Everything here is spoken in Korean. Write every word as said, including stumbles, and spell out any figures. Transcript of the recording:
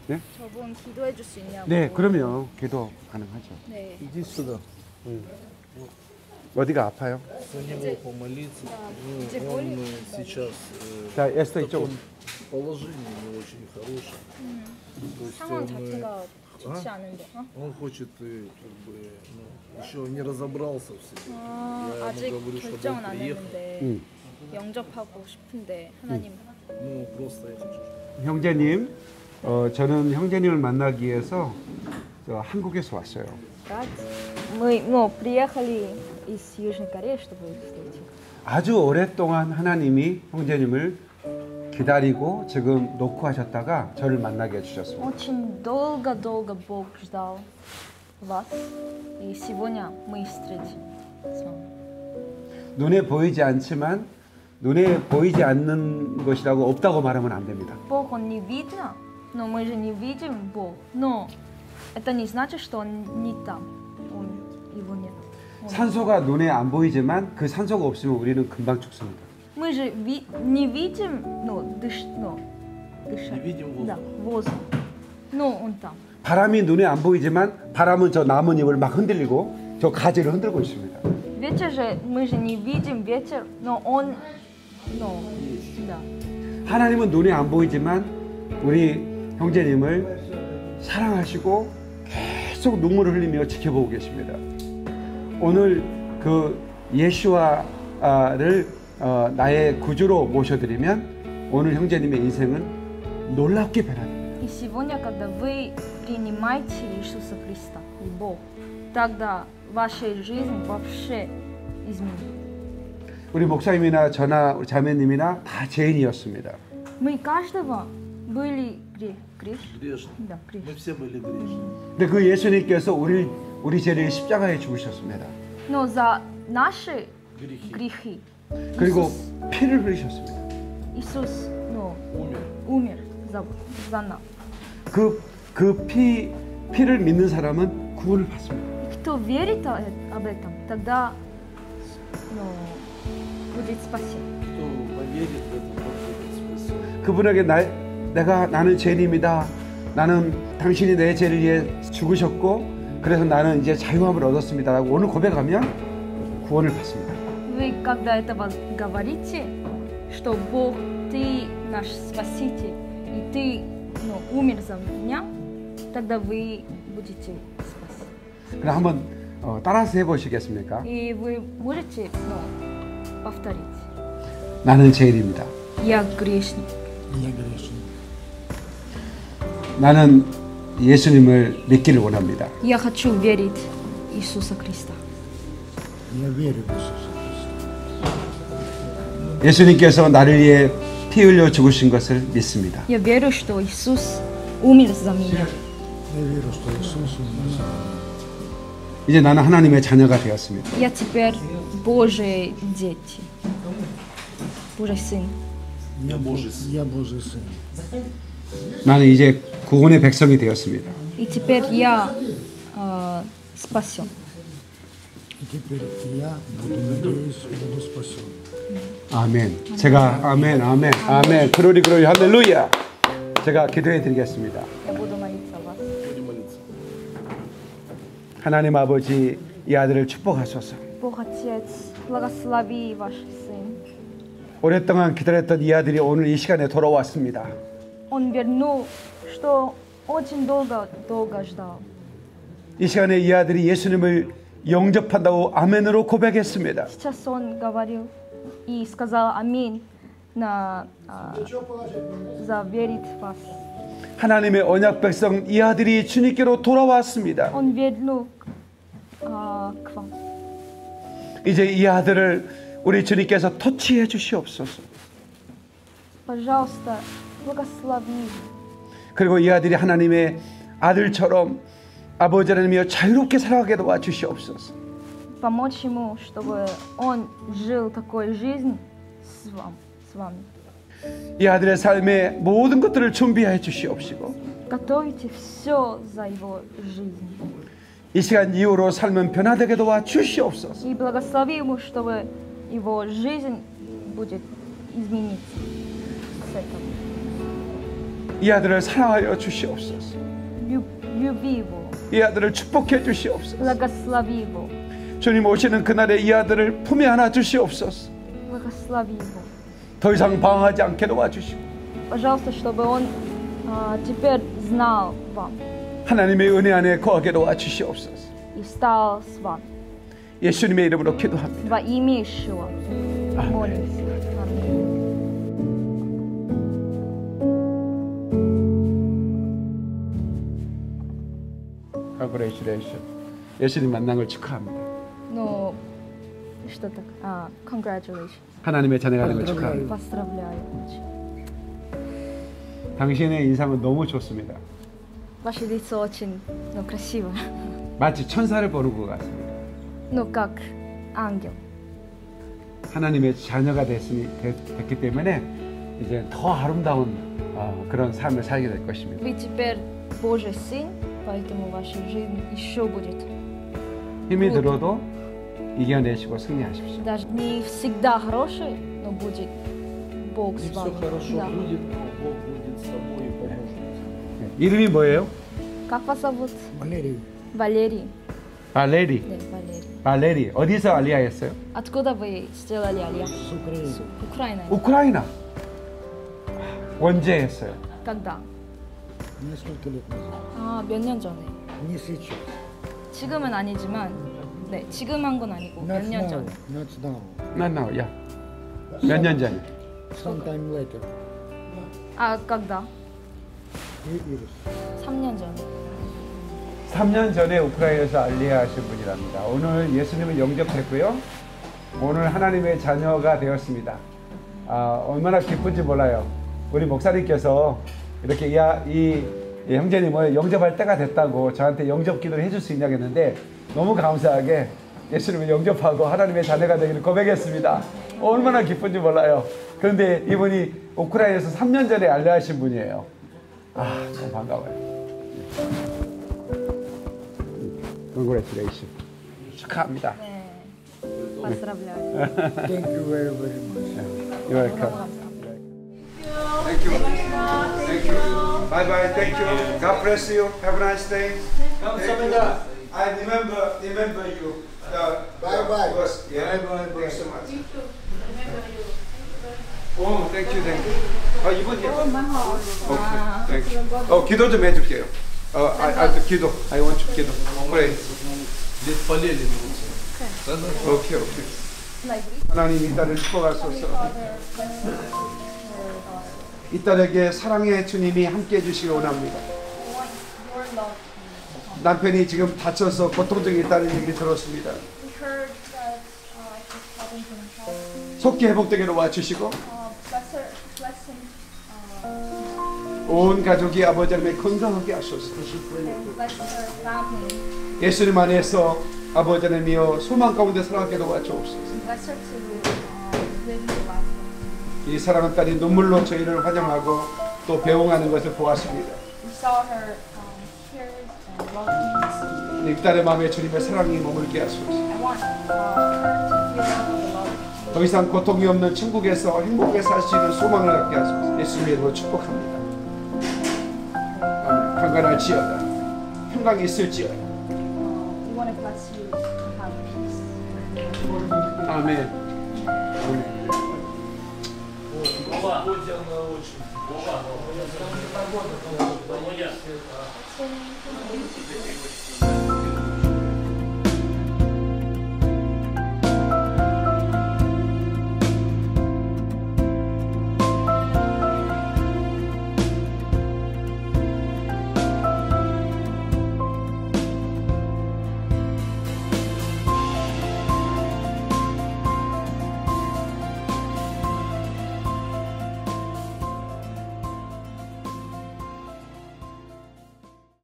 네? 저분 기도해 줄 수 있냐고. 네, 그러면 기도 가능하죠. 네. Иди сюда. 음. 어디가 아파요? За него помолиться. Ну, где он болит? э, сейчас э, 자, 에스터 в 이쪽으로. таком положении не очень хорошем. То есть 상황 он, э, 자체가 좋지 아? 않은데. 어? он хочет э, как бы, ну, еще не разобрался в себе. 아, Я ему 아직 говорю, чтобы 결정은 он 안 приехал. 했는데 음. 영접하고 싶은데 하나님. Ну, просто я хочу. 형제님, 어, 저는 형제님을 만나기 위해서 저 한국에서 왔어요. Мы, ну, приехали из Южной Кореи, чтобы их встретить. 아주 오랫동안 하나님이 형제님을 기다리고 지금 놓고 하셨다가 저를 만나게 해주셨습니다. Очень долго-долго Бог ждал вас, и сегодня мы встретим с вами. 눈에 보이지 않지만 눈에 보이지 않는 것이라고 없다고 말하면 안 됩니다. Бог, Он не видно, но мы же не видим Бог. Но это не значит, что Он не там, Он, Его нет. Он- 산소가 눈에 안 보이지만 그 산소가 없으면 우리는 금방 죽습니다. Мы же ви- не видим, ну, дыш, ну, дышать. Не видим воздух. Да, воздух. Но Он там. 바람이 눈에 안 보이지만 바람은 저 나뭇잎을 막 흔들리고 저 가지를 흔들고 있습니다. Ветер же, мы же не видим ветер, но Он, ну, да. 하나님은 눈에 안 보이지만 우리 형제님을 사랑하시고 계속 눈물을 흘리며 지켜보고 계십니다. 오늘 그 예수와를 어, 나의 구주로 모셔드리면 오늘 형제님의 인생은 놀랍게 변합니다. И сегодня, когда вы принимаете Иисуса Христа и Бог, тогда ваша жизнь вообще изменится. 우리 목사님이나 저나 우리 자매님이나 다 죄인이었습니다. Мы каждого были грех, грех? Грешно. Да, грех. Мы все были грешны. 근데 그 예수님께서 우리 우리 죄를 십자가에 죽으셨습니다. Но за наши Грехи. грехи 그리고 피를 흘리셨습니다. Иисус, ну, Умер. умер за, за нас. 그 그 피 피를 믿는 사람은 구원을 받습니다. И кто верит о- об этом, тогда, ну, будет спасен. Кто поверит в это, тот будет спасен. 그분에게 나, 내가 나는 죄인입니다. 나는 당신이 내 죄를 위해 죽으셨고 그래서 나는 이제 자유함을 얻었습니다라고 오늘 고백하면 구원을 받습니다. Вы, когда это воз- говорите, что Бог, Ты наш Спаситель, и Ты, ну, умер за меня, тогда вы будете спасены. 그럼 한번 어, 따라서 해보시겠습니까? И вы можете, ну, повторить. 나는 죄인입니다. Я грешник. Я грешен. 나는 예수님을 믿기를 원합니다. Я хочу верить в Иисуса Христа. Я верю в Иисуса Христа. 예수님께서 나를 위해 피 흘려 죽으신 것을 믿습니다. Я верю, что Иисус умер за меня. Я верю, что Иисус умер за меня. 이제 나는 하나님의 자녀가 되었습니다. Я теперь Божьи дети. Божий сын. Я Божий сын. Я Божий сын. 나는 이제 구원의 백성이 되었습니다. И теперь я э, спасен. И теперь я буду, надеюсь, буду спасен. 아멘. 제가 아멘, 아멘, 아멘. 그로리 그로리 할렐루야. 제가 기도해 드리겠습니다. Я буду молиться о вас. Будем молиться. 하나님 아버지 이 아들을 축복하소서. Бог Отец, благослови ваш сын. 오랫동안 기다렸던 이 아들이 오늘 이 시간에 돌아왔습니다. Он вернул, что очень долго, долго ждал. 이 시간에 이 아들이 예수님을 영접한다고 아멘으로 고백했습니다. Сейчас он говорил и сказал аминь на а, заверить вас. 하나님의 언약 백성 이 아들이 주님께로 돌아왔습니다. Он вернул а, к вам. 이제 이 아들을 우리 주님께서 터치해 주시옵소서. Пожалуйста, благослови. 그리고 이 아들이 하나님의 아들처럼 아버지 하나님이여 자유롭게 살아가게 도와 주시옵소서. Помочь ему, чтобы он жил такой жизнью с вами. С вами. 이 아들의 삶에 모든 것들을 준비해 주시옵시고 Готовите все за его жизнь. 이 시간 이후로 삶은 변화되게 도와 주시옵소서. И благослови ему, чтобы его жизнь будет измениться с этого. 이 아들을 사랑하여 주시옵소서. Люб- люби его, 이 아들을 축복해 주시옵소서. благослови его, 주님 오시는 그날에 이 아들을 품에 안아 주시옵소서. благослови его. 더 이상 방황하지 않게 도와주시고 Пожалуйста, чтобы он а, теперь знал вам 하나님의 은혜 안에 거하게 도와주시옵소서. и стал с вами. 예수님의 이름으로 기도합니다. Во имя Ишуа молимся. Аминь. Congratulations. 예수님 만난 걸 축하합니다. Ну, что так? А, congratulations. 하나님의 자녀가 된 걸 축하합니다. Поздравляю. очень. 당신의 인상은 너무 좋습니다. Ваше лицо очень, ну, красиво. 마치 천사를 보는 것 같습니다. Ну, как ангел. 하나님의 자녀가 됐으니, 됐, 됐기 때문에 이제 더 아름다운 어, 그런 삶을 살게 될 것입니다. Вы теперь Божий сын, поэтому ваша жизнь еще будет. 힘이 들어도 이겨내시고 승리하십시오. Даже не всегда хороший, но будет Бог И с все вами. хорошо Да. будет, Бог будет с тобой и поможет тебе. 이름이 뭐예요? Как вас зовут? Валерий, Валерий. 발레리. Да, Валерий. 발레리. 어디서 알리아했어요? Откуда вы сделали альянс? с Украины. С Украины. 우크라이나. 언제 했어요? Когда? Несколько лет назад. 아, 몇 년 전에. Не сейчас. 지금은 아니지만, 네, 지금 한 건 아니고 몇 Not 년 now. 전에. Not now. 난 나야. 몇 년 전에? Sometime later. 아, когда? И Iris. 삼 년 전에. 삼 년 전에 우크라이나에서 알리아 하신 분이랍니다. 오늘 예수님을 영접했고요. 오늘 하나님의 자녀가 되었습니다. 아, 얼마나 기쁜지 몰라요. 우리 목사님께서 이렇게 이, 아- 이, 이 형제님을 영접할 때가 됐다고 저한테 영접 기도를 해줄 수 있냐고 했는데 너무 감사하게 예수님을 영접하고 하나님의 자녀가 되기를 고백했습니다. 얼마나 기쁜지 몰라요. 그런데 이분이 우크라이나에서 삼 년 전에 알리아 하신 분이에요. 아, 너무 반가워요. Congratulations. 축하합니다. 네. Поздравляю. Thank you very, very much. You're welcome. Thank you. Thank you. Bye bye. Thank you. God bless you. Have a nice day. 감사합니다. I remember remember you. Bye bye. Boss. Yeah. Thank you so much. Oh, thank you, thank you. 아 이분이요. 오케이, thank you. 어 기도 좀 해줄게요. 어, 아, 아 기도. I want to 기도. Pray. Здесь полили минуты. 오케이, 오케이. 하나님 이 딸을 축복하소서. 이 딸에게 사랑의 주님이 함께 해주시기 원합니다. 남편이 지금 다쳐서 고통적인 있다는 얘기 들었습니다. 속히 회복되게 도와주시고 온 가족이 아버지 하나님의 건강하게 하소서. 예수님 안에서 아버지 하나님이여 소망 가운데 살아가게 도와주옵소서. 이 사랑하는 딸이 눈물로 저희를 환영하고 또 배웅하는 것을 보았습니다. 이 딸의 마음에 주님의 사랑이 머물게 하소서. 더 이상 고통이 없는 천국에서 행복하게 살 수 있는 소망을 갖게 하소서. 예수님의 이름으로 축복합니다. 아멘. 강건할지어다. 평강이 있을지어다. 아멘. 아멘. Бога очень. Бога.